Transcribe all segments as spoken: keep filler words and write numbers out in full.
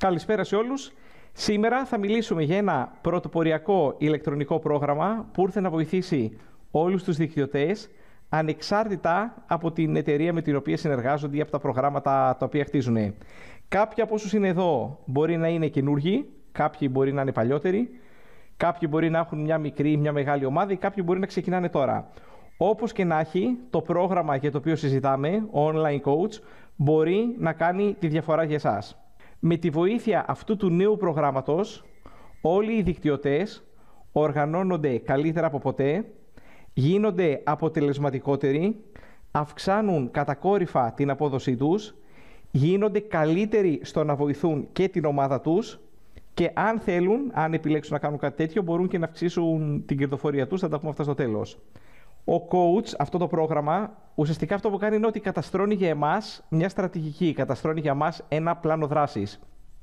Καλησπέρα σε όλους. Σήμερα θα μιλήσουμε για ένα πρωτοποριακό ηλεκτρονικό πρόγραμμα που ήρθε να βοηθήσει όλους τους δικτυωτές ανεξάρτητα από την εταιρεία με την οποία συνεργάζονται ή από τα προγράμματα τα οποία χτίζουν. Κάποιοι από όσους είναι εδώ μπορεί να είναι καινούργοι, κάποιοι μπορεί να είναι παλιότεροι, κάποιοι μπορεί να έχουν μια μικρή ή μια μεγάλη ομάδα ή κάποιοι μπορεί να ξεκινάνε τώρα. Όπως και να έχει, το πρόγραμμα για το οποίο συζητάμε, Online Coach, μπορεί να κάνει τη διαφορά για εσάς. Με τη βοήθεια αυτού του νέου προγράμματος, όλοι οι δικτυωτές οργανώνονται καλύτερα από ποτέ, γίνονται αποτελεσματικότεροι, αυξάνουν κατακόρυφα την απόδοσή τους, γίνονται καλύτεροι στο να βοηθούν και την ομάδα τους και αν θέλουν, αν επιλέξουν να κάνουν κάτι τέτοιο, μπορούν και να αυξήσουν την κερδοφορία τους, θα τα πούμε αυτά στο τέλος. Ο coach, αυτό το πρόγραμμα, ουσιαστικά αυτό που κάνει είναι ότι καταστρώνει για εμάς μια στρατηγική, καταστρώνει για εμάς ένα πλάνο δράσης.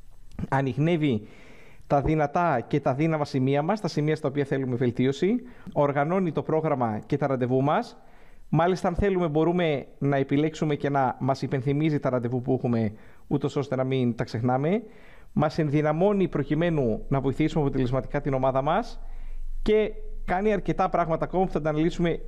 Ανιχνεύει τα δυνατά και τα δύναμα σημεία μας, τα σημεία στα οποία θέλουμε βελτίωση, οργανώνει το πρόγραμμα και τα ραντεβού μας. Μάλιστα, αν θέλουμε, μπορούμε να επιλέξουμε και να μας υπενθυμίζει τα ραντεβού που έχουμε, ούτως ώστε να μην τα ξεχνάμε. Μας ενδυναμώνει προκειμένου να βοηθήσουμε αποτελεσματικά την ομάδα μας και κάνει αρκετά πράγματα ακόμα που θα τα αναλύσουμε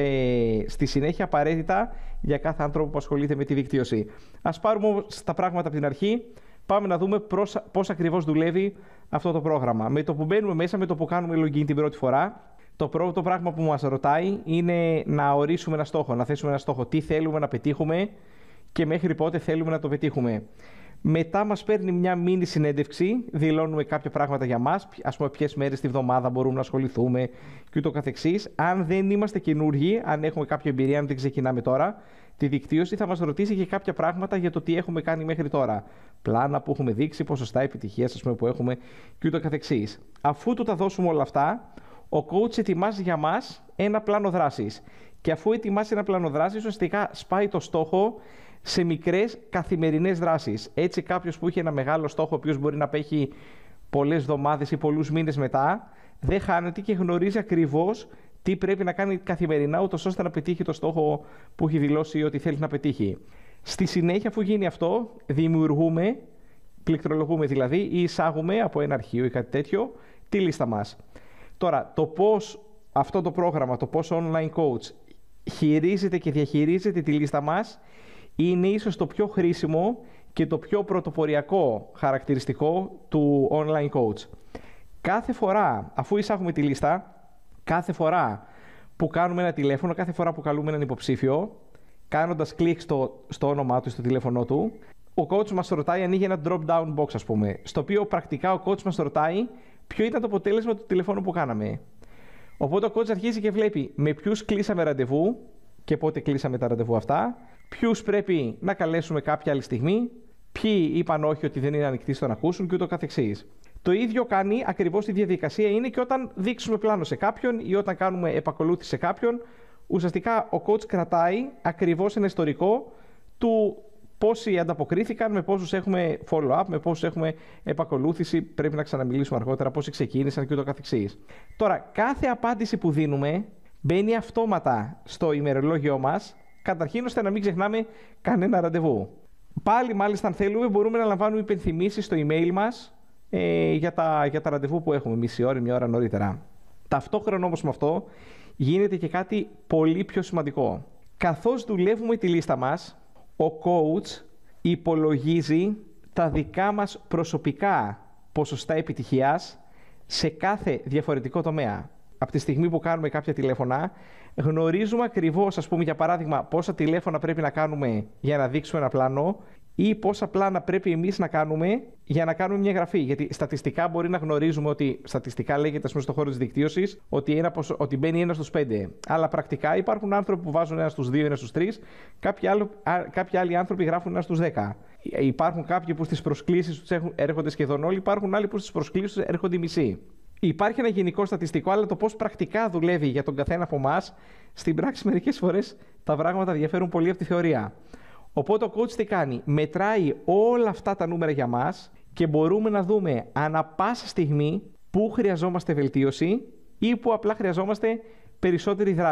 ε, στη συνέχεια απαραίτητα για κάθε άνθρωπο που ασχολείται με τη δικτύωση. Ας πάρουμε όμως τα πράγματα από την αρχή. Πάμε να δούμε πώς, πώς ακριβώς δουλεύει αυτό το πρόγραμμα. Με το που μπαίνουμε μέσα, με το που κάνουμε login την πρώτη φορά, το πρώτο πράγμα που μας ρωτάει είναι να ορίσουμε ένα στόχο, να θέσουμε ένα στόχο. Τι θέλουμε να πετύχουμε και μέχρι πότε θέλουμε να το πετύχουμε. Μετά μας παίρνει μια μίνι συνέντευξη, δηλώνουμε κάποια πράγματα για μας, ας πούμε ποιες μέρες τη βδομάδα μπορούμε να ασχοληθούμε και ούτω καθεξής. Αν δεν είμαστε καινούργοι, αν έχουμε κάποια εμπειρία, αν δεν ξεκινάμε τώρα τη δικτύωση, θα μας ρωτήσει και κάποια πράγματα για το τι έχουμε κάνει μέχρι τώρα. Πλάνα που έχουμε δείξει, ποσοστά επιτυχίας ας πούμε, που έχουμε και ούτω καθεξής. Αφού του τα δώσουμε όλα αυτά, ο coach ετοιμάζει για μας ένα πλάνο δράσης. Και αφού ετοιμάσει ένα πλάνο δράσης, ουσιαστικά σπάει το στόχο σε μικρές καθημερινές δράσεις. Έτσι, κάποιος που είχε ένα μεγάλο στόχο, ο οποίος μπορεί να απέχει πολλές εβδομάδες ή πολλούς μήνες μετά, δεν χάνεται και γνωρίζει ακριβώς τι πρέπει να κάνει καθημερινά, ούτως ώστε να πετύχει το στόχο που έχει δηλώσει ότι θέλει να πετύχει. Στη συνέχεια, αφού γίνει αυτό, δημιουργούμε, πληκτρολογούμε δηλαδή, ή εισάγουμε από ένα αρχείο ή κάτι τέτοιο, τη λίστα μας. Τώρα, το πώς αυτό το πρόγραμμα, το πώς Online Coach χειρίζεται και διαχειρίζεται τη λίστα μας, είναι ίσως το πιο χρήσιμο και το πιο πρωτοποριακό χαρακτηριστικό του Online Coach. Κάθε φορά, αφού εισάγουμε τη λίστα, κάθε φορά που κάνουμε ένα τηλέφωνο, κάθε φορά που καλούμε έναν υποψήφιο, κάνοντας κλικ στο, στο όνομά του, στο τηλέφωνό του, ο coach μας ρωτάει, ανοίγει ένα drop-down box, ας πούμε, στο οποίο πρακτικά ο coach μας ρωτάει ποιο ήταν το αποτέλεσμα του τηλεφώνου που κάναμε. Οπότε ο coach αρχίζει και βλέπει με ποιους κλείσαμε ραντεβού και πότε κλείσαμε τα ραντεβού αυτά, ποιους πρέπει να καλέσουμε κάποια άλλη στιγμή, ποιοι είπαν όχι ότι δεν είναι ανοιχτοί στο να ακούσουν και ούτω καθεξής. Το ίδιο κάνει ακριβώς τη διαδικασία είναι και όταν δείξουμε πλάνο σε κάποιον ή όταν κάνουμε επακολούθηση σε κάποιον. Ουσιαστικά ο coach κρατάει ακριβώς ένα ιστορικό του πόσοι ανταποκρίθηκαν, με πόσους έχουμε follow-up, με πόσους έχουμε επακολούθηση, πρέπει να ξαναμιλήσουμε αργότερα, πόσοι ξεκίνησαν και ούτω καθεξής. Τώρα, κάθε απάντηση που δίνουμε μπαίνει αυτόματα στο ημερολόγιο μας, καταρχήν ώστε να μην ξεχνάμε κανένα ραντεβού. Πάλι, μάλιστα, αν θέλουμε, μπορούμε να λαμβάνουμε υπενθυμίσεις στο email μας ε, για, τα, για τα ραντεβού που έχουμε, μισή ώρα, μια ώρα νωρίτερα. Ταυτόχρονα όμως με αυτό γίνεται και κάτι πολύ πιο σημαντικό. Καθώς δουλεύουμε τη λίστα μας, ο coach υπολογίζει τα δικά μας προσωπικά ποσοστά επιτυχίας σε κάθε διαφορετικό τομέα. Από τη στιγμή που κάνουμε κάποια τηλέφωνα, γνωρίζουμε ακριβώς, ας πούμε, για παράδειγμα, πόσα τηλέφωνα πρέπει να κάνουμε για να δείξουμε ένα πλάνο ή πόσα πλάνα πρέπει εμείς να κάνουμε για να κάνουμε μια γραφή. Γιατί στατιστικά μπορεί να γνωρίζουμε ότι, στατιστικά λέγεται, ας πούμε, στον χώρο της δικτύωσης, ότι, ένα, ότι μπαίνει ένα στους πέντε. Αλλά πρακτικά υπάρχουν άνθρωποι που βάζουν ένα στους δύο, ένα στους τρεις, κάποιοι, άλλο, κάποιοι άλλοι άνθρωποι γράφουν ένα στους δέκα. Υπάρχουν κάποιοι που στις προσκλήσεις τους έρχονται σχεδόν όλοι, υπάρχουν άλλοι που στις προσκλήσεις τους έρχονται οι μισοί. Υπάρχει ένα γενικό στατιστικό, αλλά το πώς πρακτικά δουλεύει για τον καθένα από εμάς, στην πράξη μερικές φορές τα πράγματα διαφέρουν πολύ από τη θεωρία. Οπότε ο coach τι κάνει, μετράει όλα αυτά τα νούμερα για μας και μπορούμε να δούμε ανά πάσα στιγμή πού χρειαζόμαστε βελτίωση ή πού απλά χρειαζόμαστε περισσότερη δράση.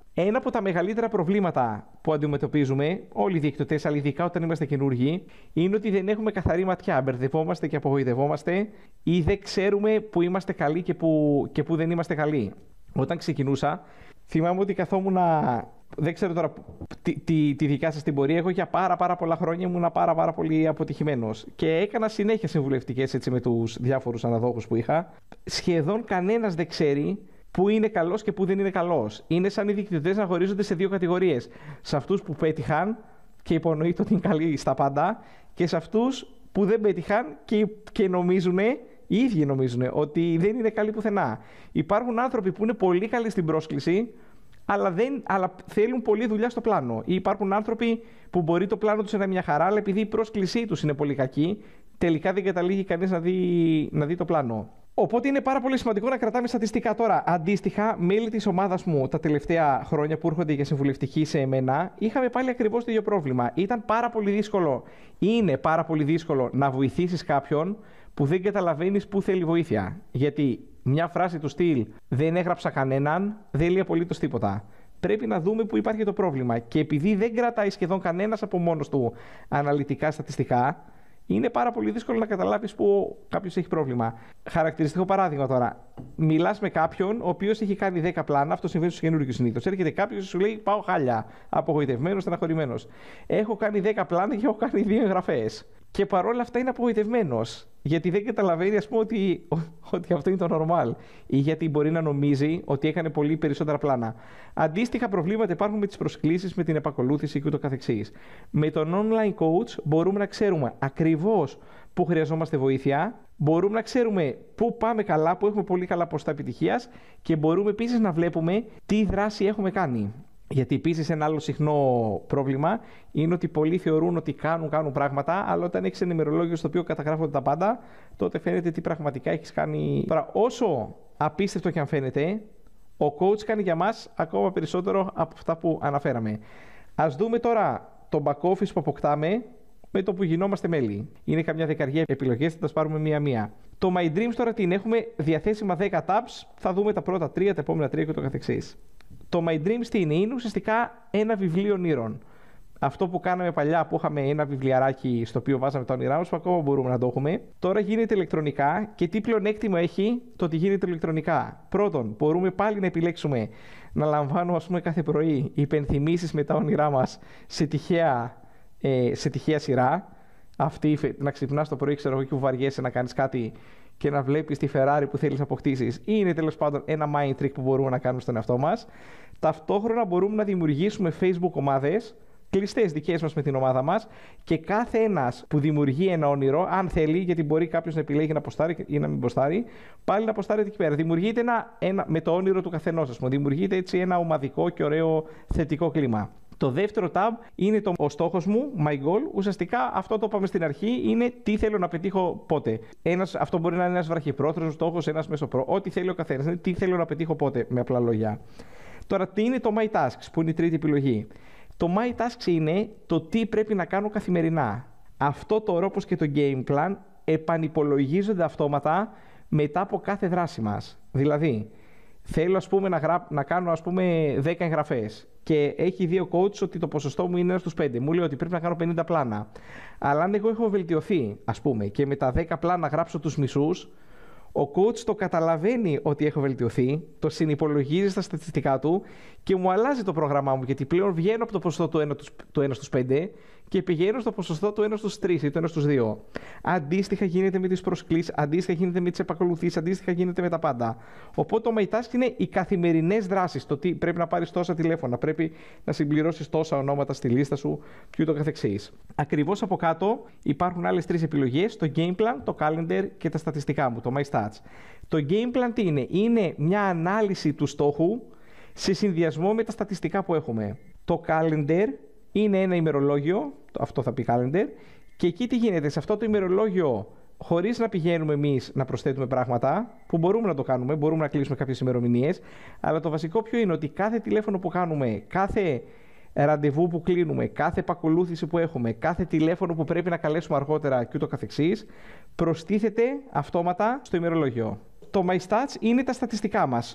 Ένα από τα μεγαλύτερα προβλήματα που αντιμετωπίζουμε όλοι οι δικτυωτές, αλλά ειδικά όταν είμαστε καινούργοι, είναι ότι δεν έχουμε καθαρή ματιά. Μπερδευόμαστε και απογοητευόμαστε ή δεν ξέρουμε που είμαστε καλοί και που, και που δεν είμαστε καλοί. Όταν ξεκινούσα, θυμάμαι ότι καθόμουν. Δεν ξέρω τώρα τη, τη, τη δικιά σας την πορεία. Εγώ για πάρα, πάρα πολλά χρόνια ήμουν πάρα, πάρα πολύ αποτυχημένος. Και έκανα συνέχεια συμβουλευτικές έτσι, με τους διάφορους αναδόχους που είχα. Σχεδόν κανένας δεν ξέρει που είναι καλός και που δεν είναι καλός. Είναι σαν οι δικτυωτές να χωρίζονται σε δύο κατηγορίες. Σε αυτούς που πέτυχαν και υπονοείται ότι είναι καλοί στα πάντα, και σε αυτούς που δεν πέτυχαν και, και νομίζουν, οι ίδιοι νομίζουν, ότι δεν είναι καλοί πουθενά. Υπάρχουν άνθρωποι που είναι πολύ καλοί στην πρόσκληση, αλλά, δεν, αλλά θέλουν πολλή δουλειά στο πλάνο. Ή υπάρχουν άνθρωποι που μπορεί το πλάνο τους να είναι μια χαρά, αλλά επειδή η πρόσκλησή τους είναι πολύ κακή, τελικά δεν καταλήγει κανείς να δει, να δει το πλάνο. Οπότε είναι πάρα πολύ σημαντικό να κρατάμε στατιστικά. Τώρα, αντίστοιχα, μέλη της ομάδας μου τα τελευταία χρόνια που έρχονται για συμβουλευτική σε εμένα, είχαμε πάλι ακριβώς το ίδιο πρόβλημα. Ήταν πάρα πολύ δύσκολο, είναι πάρα πολύ δύσκολο να βοηθήσεις κάποιον που δεν καταλαβαίνεις που θέλει βοήθεια. Γιατί μια φράση του στυλ «δεν έγραψα κανέναν» δεν λέει απολύτως τίποτα. Πρέπει να δούμε που υπάρχει το πρόβλημα. Και επειδή δεν κρατάει σχεδόν κανένας από μόνος του αναλυτικά στατιστικά, είναι πάρα πολύ δύσκολο να καταλάβεις που κάποιος έχει πρόβλημα. Χαρακτηριστικό παράδειγμα τώρα. Μιλάς με κάποιον ο οποίος έχει κάνει δέκα πλάνα, αυτό συμβαίνει στους καινούργιους συνήθως. Έρχεται κάποιος και σου λέει: πάω χάλια. Απογοητευμένος, στεναχωρημένος. Έχω κάνει δέκα πλάνα και έχω κάνει δύο εγγραφές. Και παρόλα αυτά είναι απογοητευμένος. Γιατί δεν καταλαβαίνει, ας πούμε, ότι, ότι αυτό είναι το normal. Ή γιατί μπορεί να νομίζει ότι έκανε πολύ περισσότερα πλάνα. Αντίστοιχα προβλήματα υπάρχουν με τις προσκλήσεις, με την επακολούθηση και ούτω καθεξής. Με τον online coach μπορούμε να ξέρουμε ακριβώς πού χρειαζόμαστε βοήθεια. Μπορούμε να ξέρουμε πού πάμε καλά, πού έχουμε πολύ καλά ποσοστά επιτυχίας. Και μπορούμε επίσης να βλέπουμε τι δράση έχουμε κάνει. Γιατί επίσης ένα άλλο συχνό πρόβλημα είναι ότι πολλοί θεωρούν ότι κάνουν, κάνουν πράγματα, αλλά όταν έχεις ένα ημερολόγιο στο οποίο καταγράφονται τα πάντα, τότε φαίνεται τι πραγματικά έχεις κάνει. Τώρα, όσο απίστευτο και αν φαίνεται, ο coach κάνει για μας ακόμα περισσότερο από αυτά που αναφέραμε. Ας δούμε τώρα το back office που αποκτάμε με το που γινόμαστε μέλη. Είναι καμιά δεκαριά επιλογές, θα τα πάρουμε μία-μία. Το My Dreams τώρα την έχουμε διαθέσιμα δέκα tabs, θα δούμε τα πρώτα τρία, τα επόμενα τρία και το καθεξής. Το My Dreams τι είναι? Είναι ουσιαστικά ένα βιβλίο ονείρων. Αυτό που κάναμε παλιά, που είχαμε ένα βιβλιαράκι στο οποίο βάζαμε τα όνειρά μας, που ακόμα μπορούμε να το έχουμε, τώρα γίνεται ηλεκτρονικά. Και τι πλεονέκτημα έχει το ότι γίνεται ηλεκτρονικά? Πρώτον, μπορούμε πάλι να επιλέξουμε να λαμβάνουμε, ας πούμε, κάθε πρωί υπενθυμίσεις με τα όνειρά μας σε τυχαία, ε, σε τυχαία σειρά. Αυτή, να ξυπνάς το πρωί, ξέρω εγώ, και που βαριέσαι να κάνεις κάτι και να βλέπεις τη Ferrari που θέλεις να αποκτήσεις, είναι τέλος πάντων ένα mind trick που μπορούμε να κάνουμε στον εαυτό μας. Ταυτόχρονα μπορούμε να δημιουργήσουμε Facebook ομάδες, κλειστές δικές μας με την ομάδα μας, και κάθε ένας που δημιουργεί ένα όνειρο, αν θέλει, γιατί μπορεί κάποιος να επιλέγει να ποστάρει ή να μην ποστάρει, πάλι να ποστάρει εκεί πέρα. Δημιουργείται ένα, ένα, με το όνειρο του καθενός, ας πούμε, δημιουργείται έτσι ένα ομαδικό και ωραίο θετικό κλίμα. Το δεύτερο tab είναι το ο στόχος μου, my goal. Ουσιαστικά αυτό το είπαμε στην αρχή, είναι τι θέλω να πετύχω πότε. Ένας, αυτό μπορεί να είναι ένας βραχυπρόθεσμος στόχος, ένας μεσοπρό, ό,τι θέλει ο καθένας. Είναι τι θέλω να πετύχω πότε, με απλά λόγια. Τώρα, τι είναι το My Tasks, που είναι η τρίτη επιλογή? Το My Tasks είναι το τι πρέπει να κάνω καθημερινά. Αυτό το όπως και το Game Plan επανυπολογίζονται αυτόματα μετά από κάθε δράση μας. Δηλαδή, θέλω, ας πούμε, να, γρά... να κάνω, ας πούμε, δέκα εγγραφές και έχει δύο coach ότι το ποσοστό μου είναι ένα στους πέντε. Μου λέει ότι πρέπει να κάνω πενήντα πλάνα. Αλλά αν εγώ έχω βελτιωθεί, ας πούμε, και με τα δέκα πλάνα γράψω τους μισούς, ο coach το καταλαβαίνει ότι έχω βελτιωθεί, το συνυπολογίζει στα στατιστικά του και μου αλλάζει το πρόγραμμά μου, γιατί πλέον βγαίνω από το ποσοστό του ένα στους πέντε και πηγαίνω στο ποσοστό του ένα στους τρεις ή του ένα στους δύο. Αντίστοιχα γίνεται με τις προσκλήσεις, αντίστοιχα γίνεται με τις επακολουθήσεις, αντίστοιχα γίνεται με τα πάντα. Οπότε το My Task είναι οι καθημερινές δράσεις. Το τι πρέπει να πάρεις τόσα τηλέφωνα, πρέπει να συμπληρώσεις τόσα ονόματα στη λίστα σου και ούτω καθεξής. Ακριβώς από κάτω υπάρχουν άλλες τρεις επιλογές: το Game Plan, το Calendar και τα στατιστικά μου, το My Stats. Το Game Plan τι είναι? Είναι μια ανάλυση του στόχου σε συνδυασμό με τα στατιστικά που έχουμε. Το Calendar είναι ένα ημερολόγιο, αυτό θα πει Calendar, και εκεί τι γίνεται? Σε αυτό το ημερολόγιο, χωρίς να πηγαίνουμε εμείς να προσθέτουμε πράγματα, που μπορούμε να το κάνουμε, μπορούμε να κλείσουμε κάποιες ημερομηνίες, αλλά το βασικό ποιο είναι? Ότι κάθε τηλέφωνο που κάνουμε, κάθε ραντεβού που κλείνουμε, κάθε επακολούθηση που έχουμε, κάθε τηλέφωνο που πρέπει να καλέσουμε αργότερα και ούτω καθεξής, προστίθεται αυτόματα στο ημερολόγιο. Το My Stats είναι τα στατιστικά μας.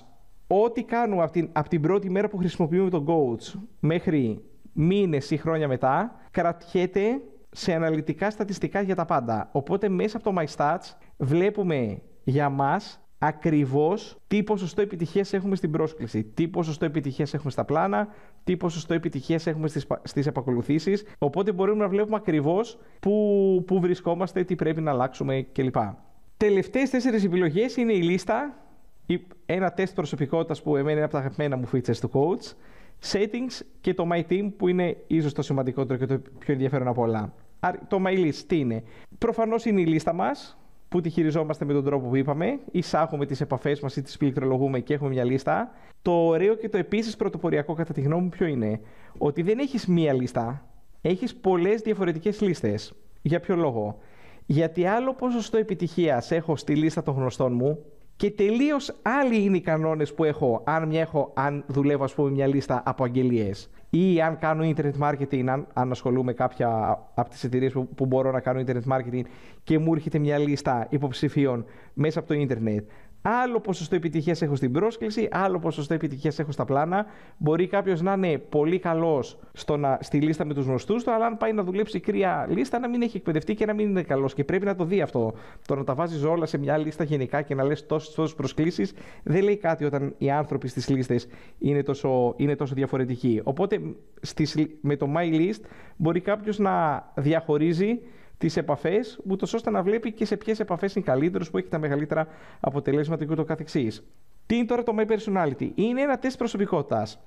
ό,τι κάνουμε από την, από την πρώτη μέρα που χρησιμοποιούμε τον coach μέχρι μήνες ή χρόνια μετά, κρατιέται σε αναλυτικά στατιστικά για τα πάντα. Οπότε μέσα από το MyStats βλέπουμε για μας ακριβώς τι ποσοστό επιτυχίας έχουμε στην πρόσκληση, τι ποσοστό επιτυχίας έχουμε στα πλάνα, τι ποσοστό επιτυχίας έχουμε στις, στις επακολουθήσεις. Οπότε μπορούμε να βλέπουμε ακριβώς πού, πού βρισκόμαστε, τι πρέπει να αλλάξουμε κλπ. Τελευταίες τέσσερις επιλογές είναι η λίστα, ένα τεστ προσωπικότητας που εμένα είναι από τα αγαπημένα μου features του coach, settings και το My Team που είναι ίσως το σημαντικότερο και το πιο ενδιαφέρον από όλα. Το My List τι είναι? Προφανώς είναι η λίστα μας που τη χειριζόμαστε με τον τρόπο που είπαμε, εισάγουμε τις επαφές μας ή τις πληκτρολογούμε και έχουμε μια λίστα. Το ωραίο και το επίσης πρωτοποριακό κατά τη γνώμη μου ποιο είναι? Ότι δεν έχεις μία λίστα, έχεις πολλές διαφορετικές λίστες. Για ποιο λόγο? Γιατί άλλο ποσοστό επιτυχίας έχω στη λίστα των γνωστών μου και τελείως άλλοι είναι οι κανόνες που έχω αν, μια έχω, αν δουλεύω ας πούμε μια λίστα από αγγελίες ή αν κάνω internet marketing, αν, αν ασχολούμαι κάποια από τις εταιρείες που, που μπορώ να κάνω internet marketing και μου έρχεται μια λίστα υποψηφίων μέσα από το ίντερνετ. Άλλο ποσοστό επιτυχίας έχω στην πρόσκληση, άλλο ποσοστό επιτυχίας έχω στα πλάνα. Μπορεί κάποιος να είναι πολύ καλός στο να, στη λίστα με τους γνωστούς του, αλλά αν πάει να δουλέψει κρύα λίστα να μην έχει εκπαιδευτεί και να μην είναι καλός. Και πρέπει να το δει αυτό. Το να τα βάζεις όλα σε μια λίστα γενικά και να λες τόσες τόσες προσκλήσεις δεν λέει κάτι όταν οι άνθρωποι στις λίστες είναι τόσο, είναι τόσο διαφορετικοί. Οπότε στις, με το My List μπορεί κάποιος να διαχωρίζει τις επαφές, ούτως ώστε να βλέπει και σε ποιες επαφές είναι καλύτερος, που έχει τα μεγαλύτερα αποτελέσματα και ούτω καθεξής. Τι είναι τώρα το My Personality? Είναι ένα τεστ προσωπικότητας.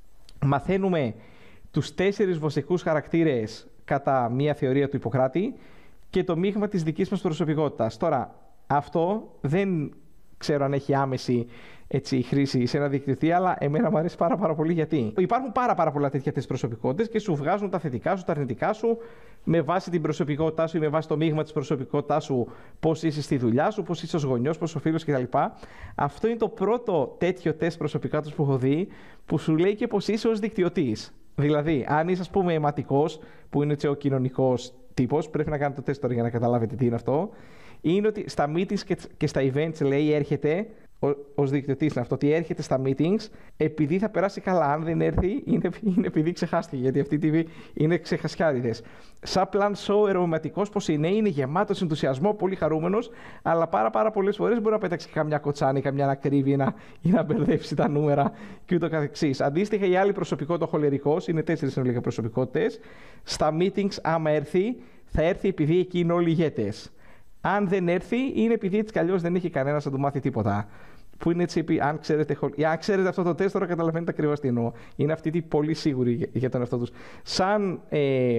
Μαθαίνουμε τους τέσσερις βασικούς χαρακτήρες κατά μία θεωρία του Ιπποκράτη και το μείγμα της δικής μας προσωπικότητας. Τώρα, αυτό δεν ξέρω αν έχει άμεση έτσι, χρήση σε ένα δικτυωτή, αλλά εμένα μου αρέσει πάρα, πάρα πολύ γιατί υπάρχουν πάρα, πάρα πολλά τέτοια τεστ προσωπικότητες και σου βγάζουν τα θετικά σου, τα αρνητικά σου με βάση την προσωπικότητά σου ή με βάση το μείγμα της προσωπικότητάς σου, πώς είσαι στη δουλειά σου, πώς είσαι ως γονιός, πώς ο φίλος κτλ. Αυτό είναι το πρώτο τέτοιο τεστ προσωπικότητας που έχω δει που σου λέει και πώς είσαι ως δικτυωτής. Δηλαδή, αν είσαι ας πούμε αιματικός, που είναι έτσι, ο κοινωνικός τύπος, πρέπει να κάνετε το τεστ τώρα για να καταλάβετε τι είναι αυτό. Είναι ότι στα meetings και στα events λέει έρχεται, ως δικτυωτής είναι αυτό, ότι έρχεται στα meetings επειδή θα περάσει καλά. Αν δεν έρθει, είναι, είναι επειδή ξεχάστηκε. Γιατί αυτοί οι τύποι είναι ξεχασιάριδες. Σαν πλάν show ερωματικός πως είναι, είναι γεμάτος ενθουσιασμό, πολύ χαρούμενος, αλλά πάρα, πάρα πολλές φορές μπορεί να πέταξει καμιά κοτσάνη, καμιά να κρύβει ή να, ή να μπερδέψει τα νούμερα και ούτω καθεξής. Αντίστοιχα, η άλλη προσωπικότητα, ο χολερικός, είναι τέσσερις συνολικά προσωπικότητες. Στα meetings, άμα έρθει, θα έρθει επειδή εκεί είναι όλοι ηγέτες. Αν δεν έρθει, είναι επειδή έτσι κι αλλιώς δεν έχει κανένας να του μάθει τίποτα. Που είναι έτσι, αν ξέρετε, αν ξέρετε αυτό το τεστ, τώρα καταλαβαίνετε ακριβώς τι εννοώ. Είναι αυτοί οι πολύ σίγουροι για τον εαυτό τους. Σαν, ε,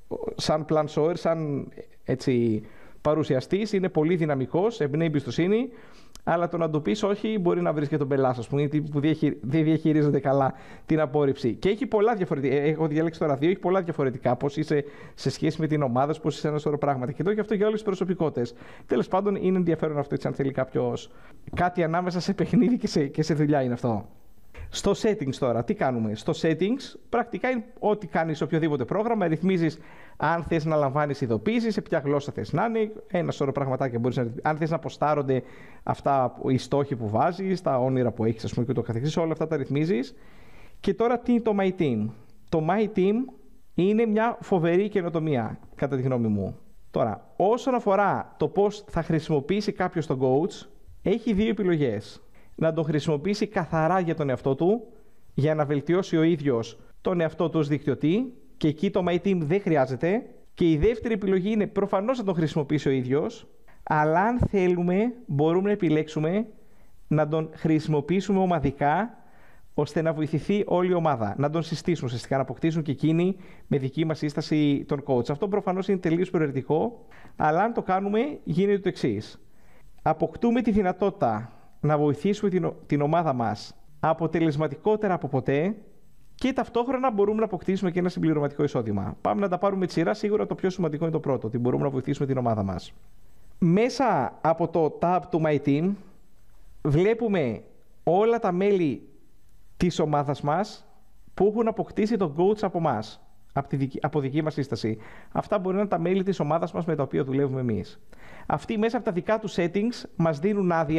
σαν plan shower, σαν έτσι, παρουσιαστής, είναι πολύ δυναμικός, εμπνέει εμπιστοσύνη, αλλά το να το πεις όχι μπορεί να βρεις και τον πελάτη, που είναι τύποι που δεν διαχειρίζονται καλά την απόρριψη. Και έχει πολλά διαφορετικά. Έχω διαλέξει τώρα δύο, έχει πολλά διαφορετικά. Πώς είσαι σε σχέση με την ομάδα, πώς είσαι ένα σωρό πράγματα. Και το έχει αυτό για όλες τις προσωπικότητες. Τέλος πάντων, είναι ενδιαφέρον αυτό, έτσι, αν θέλει κάποιος κάτι ανάμεσα σε παιχνίδι και σε, και σε δουλειά είναι αυτό. Στο settings τώρα, τι κάνουμε? Στο settings, πρακτικά είναι ό,τι κάνεις σε οποιοδήποτε πρόγραμμα. Ρυθμίζεις αν θες να λαμβάνεις ειδοποίησεις, σε ποια γλώσσα θες να είναι, ένα σωρό πραγματάκια μπορείς να ρυθμίσεις. Αν θες να αποστάρονται αυτά οι στόχοι που βάζεις, τα όνειρα που έχεις, ας πούμε, και το καθεξής, όλα αυτά τα ρυθμίζεις. Και τώρα τι είναι το My Team? Το My Team είναι μια φοβερή καινοτομία, κατά τη γνώμη μου. Τώρα, όσον αφορά το πώς θα χρησιμοποιήσει κάποιος τον coach, έχει δύο επιλογές. Να τον χρησιμοποιήσει καθαρά για τον εαυτό του, για να βελτιώσει ο ίδιος τον εαυτό του ως δικτυωτή, και εκεί το My Team δεν χρειάζεται. Και η δεύτερη επιλογή είναι προφανώς να τον χρησιμοποιήσει ο ίδιος, αλλά αν θέλουμε μπορούμε να επιλέξουμε να τον χρησιμοποιήσουμε ομαδικά, ώστε να βοηθηθεί όλη η ομάδα, να τον συστήσουν ουσιαστικά, να αποκτήσουν και εκείνοι με δική μας σύσταση τον coach. Αυτό προφανώς είναι τελείως προαιρετικό, αλλά αν το κάνουμε γίνεται το εξής. Αποκτούμε τη δυνατότητα να βοηθήσουμε την, την ομάδα μας αποτελεσματικότερα από ποτέ και ταυτόχρονα μπορούμε να αποκτήσουμε και ένα συμπληρωματικό εισόδημα. Πάμε να τα πάρουμε τη σειρά. Σίγουρα το πιο σημαντικό είναι το πρώτο, ότι μπορούμε να βοηθήσουμε την ομάδα μας. Μέσα από το tab του My Team βλέπουμε όλα τα μέλη της ομάδας μας που έχουν αποκτήσει τον coach από εμάς, από, τη δική, από δική μας σύσταση. Αυτά μπορεί να είναι τα μέλη της ομάδας μας με τα οποία δουλεύουμε εμείς. Αυτοί μέσα από τα δικά τους settings μας δίνουν άδεια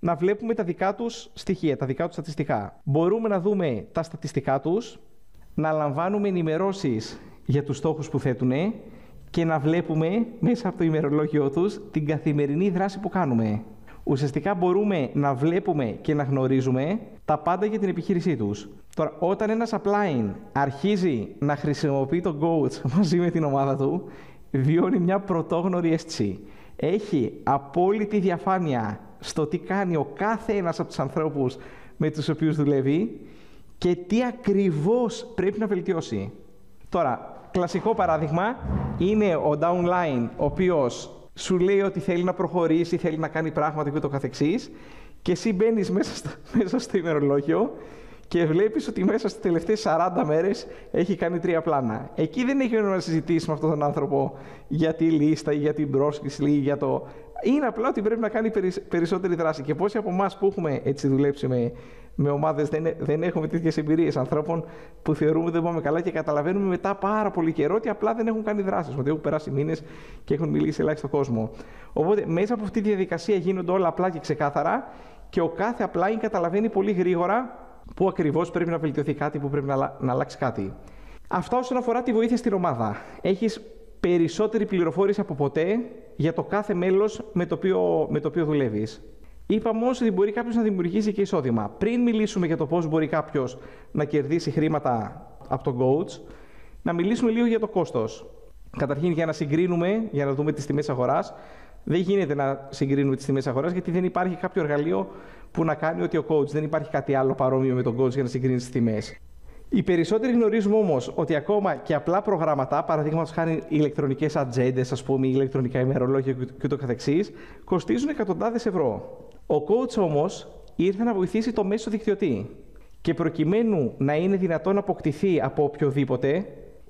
να βλέπουμε τα δικά τους στοιχεία, τα δικά τους στατιστικά. Μπορούμε να δούμε τα στατιστικά τους, να λαμβάνουμε ενημερώσεις για τους στόχους που θέτουν και να βλέπουμε μέσα από το ημερολόγιο τους την καθημερινή δράση που κάνουμε. Ουσιαστικά μπορούμε να βλέπουμε και να γνωρίζουμε τα πάντα για την επιχείρησή τους. Τώρα, όταν ένας upline αρχίζει να χρησιμοποιεί τον coach μαζί με την ομάδα του, βιώνει μια πρωτόγνωρη αίσθηση. Έχει απόλυτη διαφάνεια στο τι κάνει ο κάθε ένας από τους ανθρώπους με τους οποίους δουλεύει και τι ακριβώς πρέπει να βελτιώσει. Τώρα, κλασικό παράδειγμα είναι ο downline, ο οποίος σου λέει ότι θέλει να προχωρήσει, θέλει να κάνει πράγματα και ούτω καθεξής, και εσύ μπαίνεις μέσα στο, μέσα στο ημερολόγιο και βλέπεις ότι μέσα στις τελευταίες σαράντα μέρες έχει κάνει τρία πλάνα. Εκεί δεν έχει νόημα να συζητήσει με αυτόν τον άνθρωπο για τη λίστα ή για την πρόσκληση ή για το... Είναι απλά ότι πρέπει να κάνει περισσότερη δράση. Και πόσοι από εμάς που έχουμε έτσι δουλέψει με, με ομάδες δεν, δεν έχουμε τέτοιες εμπειρίες ανθρώπων που θεωρούμε ότι δεν πάμε καλά και καταλαβαίνουμε μετά πάρα πολύ καιρό ότι απλά δεν έχουν κάνει δράσεις, ότι έχουν περάσει μήνες και έχουν μιλήσει ελάχιστο κόσμο. Οπότε μέσα από αυτή τη διαδικασία γίνονται όλα απλά και ξεκάθαρα και ο κάθε upline καταλαβαίνει πολύ γρήγορα πού ακριβώς πρέπει να βελτιωθεί κάτι, πού πρέπει να, να αλλάξει κάτι. Αυτά όσον αφορά τη βοήθεια στην ομάδα. Έχεις περισσότερη πληροφόρηση από ποτέ για το κάθε μέλος με το οποίο, με το οποίο δουλεύεις. Είπαμε όμως ότι μπορεί κάποιος να δημιουργήσει και εισόδημα. Πριν μιλήσουμε για το πώς μπορεί κάποιος να κερδίσει χρήματα από τον coach, να μιλήσουμε λίγο για το κόστος. Καταρχήν, για να συγκρίνουμε, για να δούμε τις τιμές αγοράς, δεν γίνεται να συγκρίνουμε τις τιμές αγοράς, γιατί δεν υπάρχει κάποιο εργαλείο που να κάνει ότι ο coach, δεν υπάρχει κάτι άλλο παρόμοιο με τον coach για να συγκρίνει τις τιμές. Οι περισσότεροι γνωρίζουμε όμως ότι ακόμα και απλά προγράμματα, παραδείγματος χάρη ηλεκτρονικές ατζέντες, ας πούμε, ηλεκτρονικά ημερολόγια και ούτω καθεξής, κοστίζουν εκατοντάδες ευρώ. Ο coach όμως ήρθε να βοηθήσει το μέσο δικτυωτή. Και προκειμένου να είναι δυνατόν να αποκτηθεί από οποιοδήποτε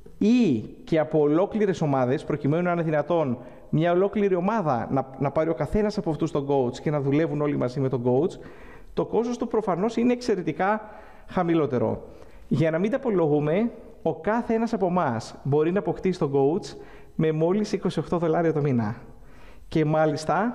ή και από ολόκληρες ομάδες, προκειμένου να είναι δυνατόν μια ολόκληρη ομάδα να, να πάρει ο καθένας από αυτούς τον coach και να δουλεύουν όλοι μαζί με τον coach, το κόστος του προφανώς είναι εξαιρετικά χαμηλότερο. Για να μην τα απολογούμε, ο κάθε ένας από εμάς μπορεί να αποκτήσει τον coach με μόλις είκοσι οκτώ δολάρια το μήνα. Και μάλιστα,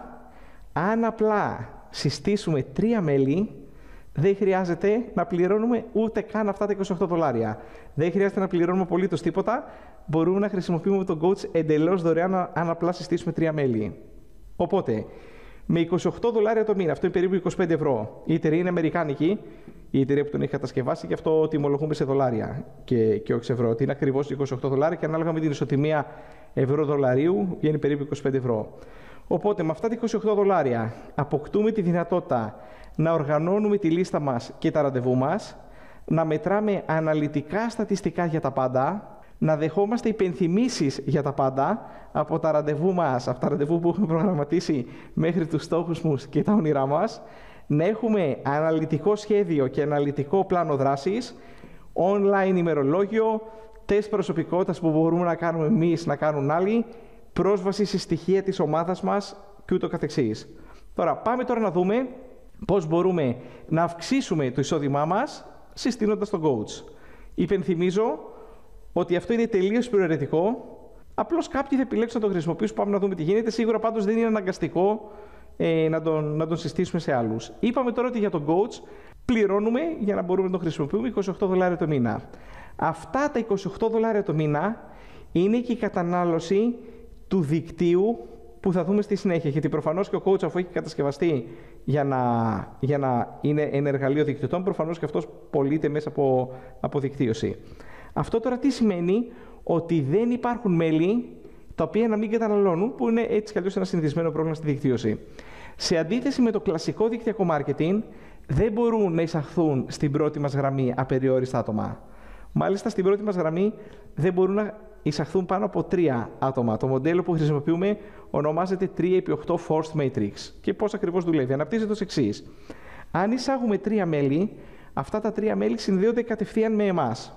αν απλά συστήσουμε τρία μέλη, δεν χρειάζεται να πληρώνουμε ούτε καν αυτά τα είκοσι οκτώ δολάρια. Δεν χρειάζεται να πληρώνουμε απολύτως τίποτα. Μπορούμε να χρησιμοποιούμε τον coach εντελώς δωρεάν αν απλά συστήσουμε τρία μέλη. Οπότε, με είκοσι οκτώ δολάρια το μήνα, αυτό είναι περίπου είκοσι πέντε ευρώ. Η εταιρεία είναι αμερικάνικη, η εταιρεία που τον έχει κατασκευάσει, και αυτό τιμολογούμε σε δολάρια και, και όχι σε ευρώ. Είναι ακριβώς είκοσι οκτώ δολάρια και ανάλογα με την ισοτιμία ευρώ-δολαρίου βγαίνει περίπου είκοσι πέντε ευρώ. Οπότε, με αυτά τα είκοσι οκτώ δολάρια αποκτούμε τη δυνατότητα να οργανώνουμε τη λίστα μας και τα ραντεβού μας, να μετράμε αναλυτικά στατιστικά για τα πάντα, να δεχόμαστε υπενθυμίσεις για τα πάντα από τα ραντεβού μας, από τα ραντεβού που έχουμε προγραμματίσει μέχρι τους στόχους μας και τα όνειρά μας, να έχουμε αναλυτικό σχέδιο και αναλυτικό πλάνο δράσης, online ημερολόγιο, τεστ προσωπικότητας που μπορούμε να κάνουμε εμείς, να κάνουν άλλοι, πρόσβαση σε στοιχεία της ομάδας μας και ούτω καθεξής. Τώρα, πάμε τώρα να δούμε πώς μπορούμε να αυξήσουμε το εισόδημά μας συστήνοντας τον coach. Υπενθυμίζω ότι αυτό είναι τελείως προαιρετικό. Απλώς κάποιοι θα επιλέξουν να τον χρησιμοποιήσουν. Πάμε να δούμε τι γίνεται. Σίγουρα πάντως δεν είναι αναγκαστικό ε, να, τον, να τον συστήσουμε σε άλλους. Είπαμε τώρα ότι για τον coach πληρώνουμε για να μπορούμε να τον χρησιμοποιούμε είκοσι οκτώ δολάρια το μήνα. Αυτά τα είκοσι οκτώ δολάρια το μήνα είναι και η κατανάλωση του δικτύου που θα δούμε στη συνέχεια. Γιατί προφανώς και ο coach, αφού έχει κατασκευαστεί για να, για να είναι ένα εργαλείο δικτυωτών, προφανώς και αυτός πωλείται μέσα από, από δικτύωση. Αυτό τώρα τι σημαίνει? Ότι δεν υπάρχουν μέλη τα οποία να μην καταναλώνουν, που είναι έτσι κι αλλιώς ένα συνηθισμένο πρόβλημα στη δικτύωση. Σε αντίθεση με το κλασικό δικτυακό marketing, δεν μπορούν να εισαχθούν στην πρώτη μας γραμμή απεριόριστα άτομα. Μάλιστα, στην πρώτη μας γραμμή δεν μπορούν να εισαχθούν πάνω από τρία άτομα. Το μοντέλο που χρησιμοποιούμε ονομάζεται τρία επί οκτώ Forced Matrix. Και πώς ακριβώς δουλεύει? Αναπτύσσεται ως εξής. Αν εισάγουμε τρία μέλη, αυτά τα τρία μέλη συνδέονται κατευθείαν με εμάς.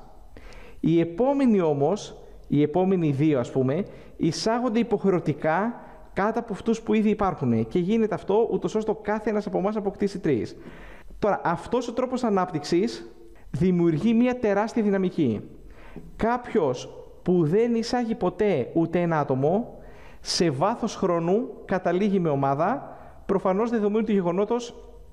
Οι επόμενοι όμως, οι επόμενοι δύο ας πούμε, εισάγονται υποχρεωτικά κάτω από αυτούς που ήδη υπάρχουν. Και γίνεται αυτό ούτως ώστε ο κάθε ένας από εμάς αποκτήσει τρεις. Τώρα, αυτός ο τρόπος ανάπτυξης δημιουργεί μια τεράστια δυναμική. Κάποιος που δεν εισάγει ποτέ ούτε ένα άτομο, σε βάθος χρόνου καταλήγει με ομάδα, προφανώς δεδομένου του γεγονότος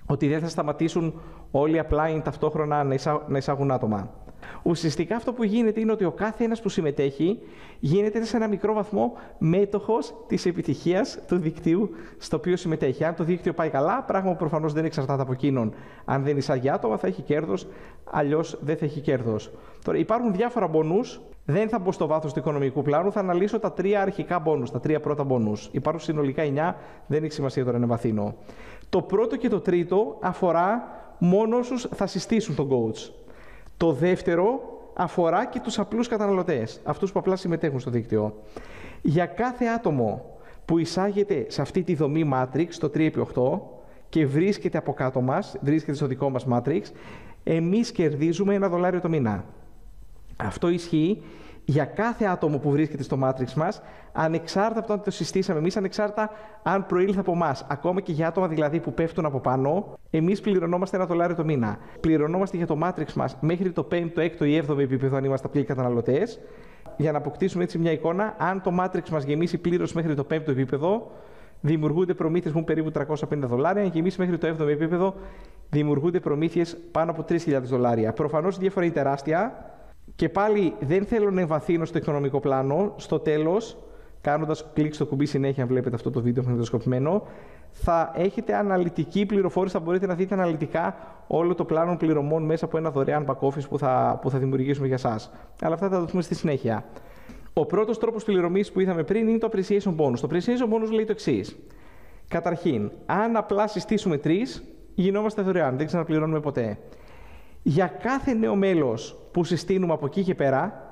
ότι δεν θα σταματήσουν όλοι οι upline ταυτόχρονα να εισάγουν άτομα. Ουσιαστικά αυτό που γίνεται είναι ότι ο κάθε ένας που συμμετέχει γίνεται σε ένα μικρό βαθμό μέτοχος της επιτυχίας του δικτύου στο οποίο συμμετέχει. Αν το δίκτυο πάει καλά, πράγμα που προφανώς δεν εξαρτάται από εκείνον, αν δεν εισάγει άτομα θα έχει κέρδος, αλλιώς δεν θα έχει κέρδος. Τώρα υπάρχουν διάφορα bonus, δεν θα μπω στο βάθος του οικονομικού πλάνου, θα αναλύσω τα τρία αρχικά bonus, τα τρία πρώτα bonus. Υπάρχουν συνολικά εννιά, δεν έχει σημασία τώρα να βαθύνω. Το πρώτο και το τρίτο αφορά μόνο όσους θα συστήσουν τον coach. Το δεύτερο αφορά και τους απλούς καταναλωτές, αυτούς που απλά συμμετέχουν στο δίκτυο. Για κάθε άτομο που εισάγεται σε αυτή τη δομή Matrix, το τρία επί οκτώ, και βρίσκεται από κάτω μας, βρίσκεται στο δικό μας Matrix, εμείς κερδίζουμε ένα δολάριο το μήνα. Αυτό ισχύει για κάθε άτομο που βρίσκεται στο Matrix μας, ανεξάρτητα από το αν το συστήσαμε εμείς, ανεξάρτητα αν προήλθε από εμάς. Ακόμα και για άτομα δηλαδή που πέφτουν από πάνω, εμείς πληρωνόμαστε ένα δολάριο το μήνα. Πληρωνόμαστε για το Matrix μας μέχρι το πέμπτο, έκτο ή έβδομο επίπεδο, αν είμαστε απλοί καταναλωτές, για να αποκτήσουμε έτσι μια εικόνα. Αν το Matrix μας γεμίσει πλήρως μέχρι το πέμπτο επίπεδο, δημιουργούνται προμήθειες που περίπου τριακόσια πενήντα δολάρια. Αν γεμίσει μέχρι το έβδομο επίπεδο, δημιουργούνται προμήθειες πάνω από τρεις χιλιάδες δολάρια. Προφανώς η διαφορά είναι τεράστια. Και πάλι δεν θέλω να εμβαθύνω στο οικονομικό πλάνο. Στο τέλος, κάνοντας κλικ στο κουμπί συνέχεια, αν βλέπετε αυτό το βίντεο μαγνητοσκοπημένο, θα έχετε αναλυτική πληροφόρηση, θα μπορείτε να δείτε αναλυτικά όλο το πλάνο πληρωμών μέσα από ένα δωρεάν back office που θα, που θα δημιουργήσουμε για εσάς. Αλλά αυτά θα τα δούμε στη συνέχεια. Ο πρώτος τρόπος πληρωμής που είδαμε πριν είναι το appreciation bonus. Το appreciation bonus λέει το εξής. Καταρχήν, αν απλά συστήσουμε τρεις, γινόμαστε δωρεάν, δεν ξαναπληρώνουμε ποτέ. Για κάθε νέο μέλος που συστήνουμε από εκεί και πέρα,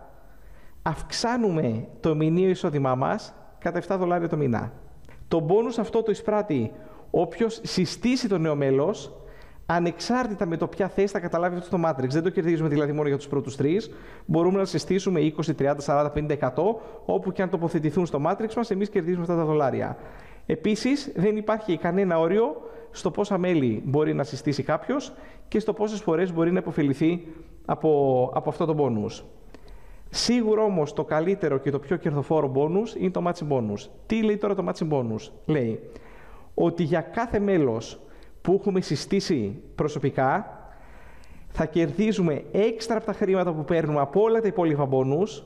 αυξάνουμε το μηνιαίο εισόδημά μας κατά επτά δολάρια το μήνα. Το bonus αυτό το εισπράττει όποιος συστήσει το νέο μέλος, ανεξάρτητα με το ποια θέση θα καταλάβει αυτό στο Matrix. Δεν το κερδίζουμε δηλαδή μόνο για τους πρώτους τρεις. Μπορούμε να συστήσουμε είκοσι, τριάντα, σαράντα, πενήντα, εκατό, όπου και αν τοποθετηθούν στο Matrix μας, εμείς κερδίζουμε αυτά τα δολάρια. Επίσης, δεν υπάρχει κανένα όριο στο πόσα μέλη μπορεί να συστήσει κάποιος και στο πόσες φορές μπορεί να υποφεληθεί από, από αυτό το bonus. Σίγουρα όμως το καλύτερο και το πιο κερδοφόρο bonus είναι το matching bonus. Τι λέει τώρα το matching bonus? Λέει ότι για κάθε μέλος που έχουμε συστήσει προσωπικά θα κερδίζουμε έξτρα από τα χρήματα που παίρνουμε από όλα τα υπόλοιπα bonus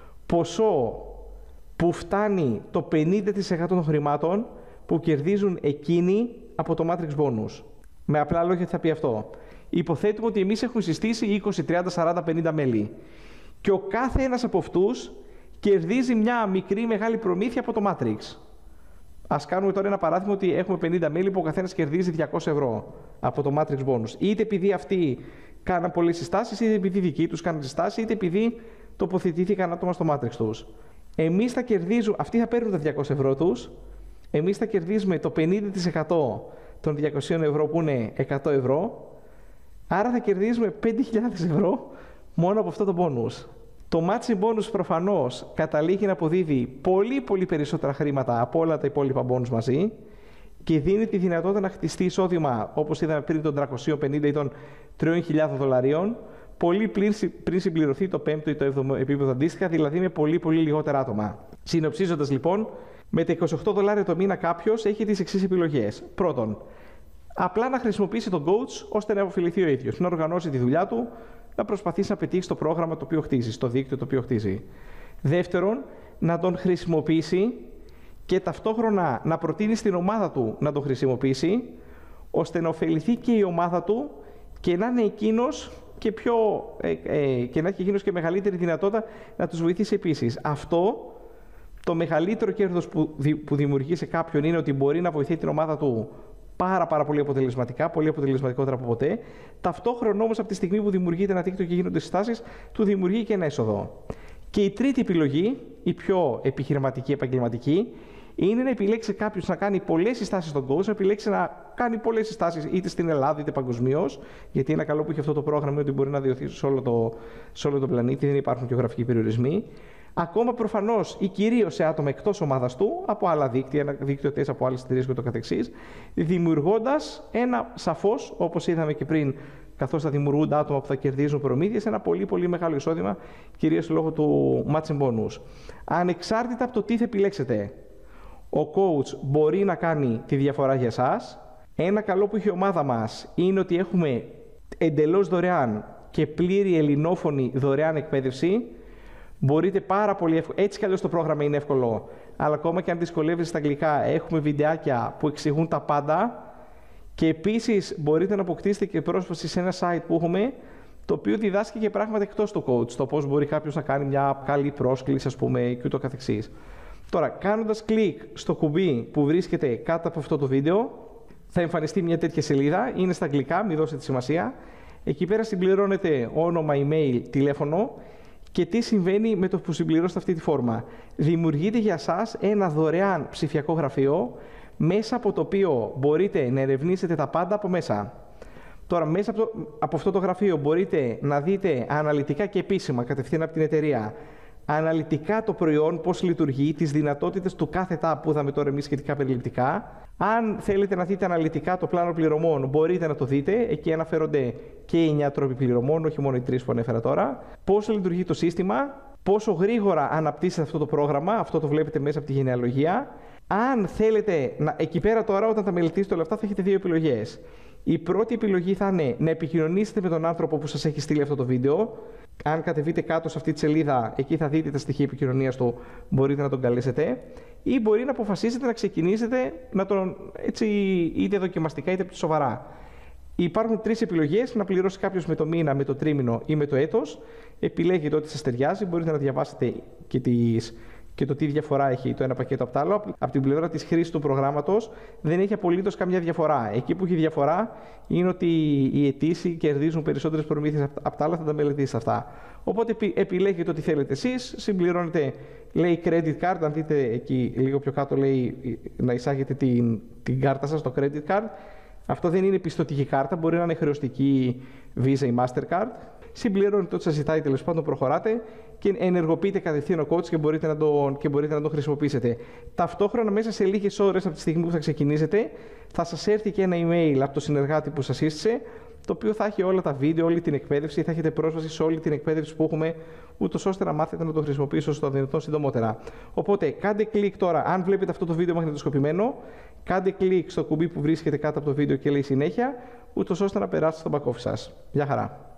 ποσό που φτάνει το πενήντα τοις εκατό των χρημάτων που κερδίζουν εκείνοι από το Matrix bonus. Με απλά λόγια τι θα πει αυτό? Υποθέτουμε ότι εμείς έχουμε συστήσει είκοσι, τριάντα, σαράντα, πενήντα μέλη και ο κάθε ένας από αυτούς κερδίζει μια μικρή μεγάλη προμήθεια από το Matrix. Ας κάνουμε τώρα ένα παράδειγμα ότι έχουμε πενήντα μέλη που ο καθένας κερδίζει διακόσια ευρώ από το Matrix bonus. Είτε επειδή αυτοί κάναν πολλές συστάσεις, είτε επειδή δικοί τους κάναν συστάσεις, είτε επειδή τοποθετήθηκαν άτομα στο Matrix τους. Εμείς θα κερδίζουμε, αυτοί θα παίρνουν τα διακόσια ευρώ τους, εμείς θα κερδίζουμε το πενήντα τοις εκατό των διακοσίων ευρώ που είναι εκατό ευρώ, άρα θα κερδίζουμε πέντε χιλιάδες ευρώ μόνο από αυτό το bonus. Το matching bonus προφανώς καταλήγει να αποδίδει πολύ πολύ περισσότερα χρήματα από όλα τα υπόλοιπα bonus μαζί και δίνει τη δυνατότητα να χτιστεί εισόδημα, όπως είδαμε πριν, των τριακοσίων πενήντα ή των τριών χιλιάδων δολαρίων, πολύ πριν συμπληρωθεί το πέμπτο ή το έβδομο επίπεδο αντίστοιχα, δηλαδή με πολύ πολύ λιγότερα άτομα. Συνοψίζοντας λοιπόν, με τα είκοσι οκτώ δολάρια το μήνα κάποιος έχει τις εξής επιλογές. Πρώτον, απλά να χρησιμοποιήσει τον coach ώστε να αποφεληθεί ο ίδιος, να οργανώσει τη δουλειά του, να προσπαθήσει να πετύχει στο πρόγραμμα το οποίο χτίζει, στο δίκτυο το οποίο χτίζει. Δεύτερον, να τον χρησιμοποιήσει και ταυτόχρονα να προτείνει στην ομάδα του να τον χρησιμοποιήσει, ώστε να ωφεληθεί και η ομάδα του και να είναι εκείνος και, πιο, ε, ε, και να έχει εκείνος και μεγαλύτερη δυνατότητα να τους βοηθήσει επίσης. Αυτό, το μεγαλύτερο κέρδος που, δη, που δημιουργεί σε κάποιον είναι ότι μπορεί να βοηθεί την ομάδα του πάρα, πάρα πολύ αποτελεσματικά, πολύ αποτελεσματικότερα από ποτέ. Ταυτόχρονα όμως από τη στιγμή που δημιουργείται ένα δίκτυο και γίνονται συστάσεις, του δημιουργεί και ένα έσοδο. Και η τρίτη επιλογή, η πιο επιχειρηματική, επαγγελματική, είναι να επιλέξει κάποιος να κάνει πολλές συστάσεις στον coach, να επιλέξει να κάνει πολλές συστάσεις είτε στην Ελλάδα είτε παγκοσμίως, γιατί είναι καλό που έχει αυτό το πρόγραμμα είναι ότι μπορεί να διωθεί σε όλο το, σε όλο το πλανήτη, δεν υπάρχουν γεωγραφικοί περιορισμοί. Ακόμα προφανώς ή κυρίως σε άτομα εκτός ομάδας του, από άλλα δίκτυα, δικτυωτές από άλλες εταιρείες και το καθεξής, δημιουργώντας ένα σαφώς, όπως είδαμε και πριν, καθώς θα δημιουργούνται άτομα που θα κερδίζουν προμήθειες, ένα πολύ πολύ μεγάλο εισόδημα, κυρίως λόγω του matching bonus. Ανεξάρτητα από το τι θα επιλέξετε, ο coach μπορεί να κάνει τη διαφορά για εσάς, Ένα καλό που έχει η ομάδα μας είναι ότι έχουμε εντελώς δωρεάν και πλήρη ελληνόφωνη δωρεάν εκπαίδευση. Μπορείτε πάρα πολύ εύκολα, έτσι κι αλλιώς το πρόγραμμα είναι εύκολο, αλλά ακόμα και αν δυσκολεύεστε στα αγγλικά, έχουμε βιντεάκια που εξηγούν τα πάντα. Και επίσης μπορείτε να αποκτήσετε και πρόσβαση σε ένα site που έχουμε, το οποίο διδάσκει και πράγματα εκτός του coach, το πώς μπορεί κάποιος να κάνει μια καλή πρόσκληση, ας πούμε, και ούτω καθεξής. Τώρα, κάνοντας κλικ στο κουμπί που βρίσκεται κάτω από αυτό το βίντεο, θα εμφανιστεί μια τέτοια σελίδα, είναι στα αγγλικά, μην δώσετε σημασία. Εκεί πέρα συμπληρώνετε όνομα, email, τηλέφωνο και τι συμβαίνει με το που συμπληρώσετε αυτή τη φόρμα. Δημιουργείται για σας ένα δωρεάν ψηφιακό γραφείο, μέσα από το οποίο μπορείτε να ερευνήσετε τα πάντα από μέσα. Τώρα, μέσα από, το, από αυτό το γραφείο μπορείτε να δείτε αναλυτικά και επίσημα, κατευθείαν από την εταιρεία, αναλυτικά το προϊόν, πώς λειτουργεί, τις δυνατότητες του κάθε tab που είδαμε τώρα εμείς σχετικά περιληπτικά. Αν θέλετε να δείτε αναλυτικά το πλάνο πληρωμών, μπορείτε να το δείτε. Εκεί αναφέρονται και οι εννιά τρόποι πληρωμών, όχι μόνο οι τρεις που ανέφερα τώρα. Πώς λειτουργεί το σύστημα, πόσο γρήγορα αναπτύσσεται αυτό το πρόγραμμα, αυτό το βλέπετε μέσα από τη γενεαλογία. Αν θέλετε, να, εκεί πέρα τώρα όταν τα μελετήσετε όλα αυτά θα έχετε δύο επιλογές. Η πρώτη επιλογή θα είναι να επικοινωνήσετε με τον άνθρωπο που σας έχει στείλει αυτό το βίντεο. Αν κατεβείτε κάτω σε αυτή τη σελίδα, εκεί θα δείτε τα στοιχεία επικοινωνίας του, μπορείτε να τον καλέσετε. Ή μπορεί να αποφασίσετε να ξεκινήσετε να τον, έτσι, είτε δοκιμαστικά είτε σοβαρά. Υπάρχουν τρεις επιλογές: να πληρώσει κάποιος με το μήνα, με το τρίμηνο ή με το έτος. Επιλέγετε ό,τι σας ταιριάζει. Μπορείτε να διαβάσετε και, τις, και το τι διαφορά έχει το ένα πακέτο από το άλλο. Από την πλευρά της χρήσης του προγράμματος δεν έχει απολύτως καμιά διαφορά. Εκεί που έχει διαφορά είναι ότι οι αιτήσιοι κερδίζουν περισσότερες προμήθειες από τα άλλα, θα τα μελετήσετε αυτά. Οπότε επιλέγετε ό,τι θέλετε εσείς, συμπληρώνετε, λέει credit card, αν δείτε εκεί λίγο πιο κάτω λέει να εισάγετε την, την κάρτα σας, το credit card. Αυτό δεν είναι πιστωτική κάρτα, μπορεί να είναι χρεωστική Visa ή Mastercard. Συμπληρώνετε ό,τι σας ζητάει, τέλος πάντων προχωράτε και ενεργοποιείτε κατευθείαν ο coach και μπορείτε, να το, και μπορείτε να το χρησιμοποιήσετε. Ταυτόχρονα, μέσα σε λίγες ώρες από τη στιγμή που θα ξεκινήσετε, θα σας έρθει και ένα email από το συνεργάτη που σας σύστησε, το οποίο θα έχει όλα τα βίντεο, όλη την εκπαίδευση, θα έχετε πρόσβαση σε όλη την εκπαίδευση που έχουμε, ούτως ώστε να μάθετε να το χρησιμοποιήσετε όσο το δυνατόν συντομότερα. Οπότε, κάντε κλικ τώρα, αν βλέπετε αυτό το βίντεο μαγνητοσκοπημένο, κάντε κλικ στο κουμπί που βρίσκεται κάτω από το βίντεο και λέει συνέχεια, ούτως ώστε να περάσετε στο back office σας. Γεια χαρά!